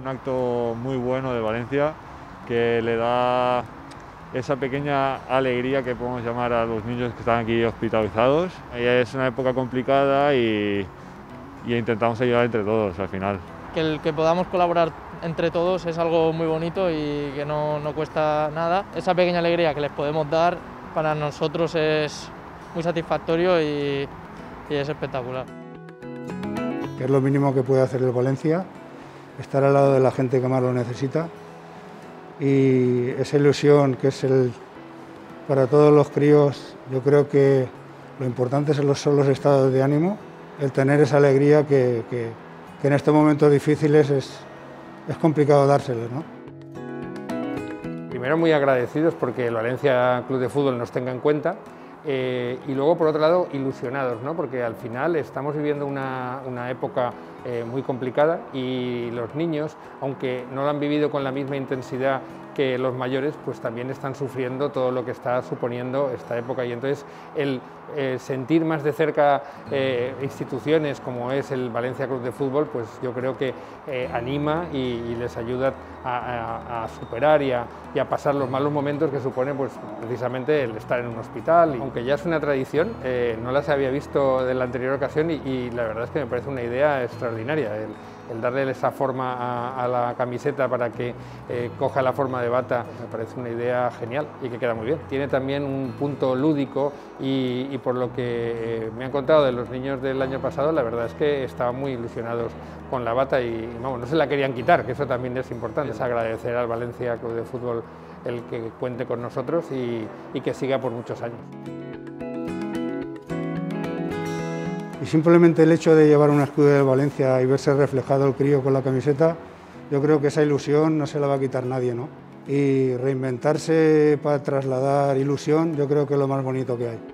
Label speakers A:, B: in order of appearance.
A: acto muy bueno de Valencia que le da esa pequeñña alegría que podemos llamar a los niños que están aquí hospitalizados. Es una época complicada y intentamos ayudar entre todos al final.
B: Que el que podamos colaborar entre todos es algo muy bonito y que no cuesta nada. Esa pequeña alegría que les podemos dar para nosotros es muy satisfactorio y es espectacular.
C: Que es lo mínimo que puede hacer el Valencia, estar al lado de la gente que más lo necesita, y esa ilusión que es para todos los críos. Yo creo que lo importante son los estados de ánimo, el tener esa alegría que en estos momentos difíciles es complicado dárselos, ¿no?
D: Primero, muy agradecidos porque el Valencia Club de Fútbol nos tenga en cuenta. Y luego, por otro lado, ilusionados, ¿no? Porque al final estamos viviendo una época muy complicada y los niños, aunque no lo han vivido con la misma intensidad que los mayores, pues también están sufriendo todo lo que está suponiendo esta época, y entonces el sentir más de cerca instituciones como es el Valencia Club de Fútbol, pues yo creo que anima y les ayuda a superar y a pasar los malos momentos que supone pues precisamente el estar en un hospital. Aunque ya es una tradición, no las había visto de la anterior ocasión y la verdad es que me parece una idea extraordinaria. El darle esa forma a la camiseta para que coja la forma de bata me parece una idea genial y que queda muy bien. Tiene también un punto lúdico y por lo que me han contado de los niños del año pasado, la verdad es que estaban muy ilusionados con la bata y vamos, no se la querían quitar, que eso también es importante. Es agradecer al Valencia Club de Fútbol el que cuente con nosotros y que siga por muchos años.
C: Y simplemente el hecho de llevar un escudo de Valencia y verse reflejado el crío con la camiseta, yo creo que esa ilusión no se la va a quitar nadie, ¿no? Y reinventarse para trasladar ilusión, yo creo que es lo más bonito que hay.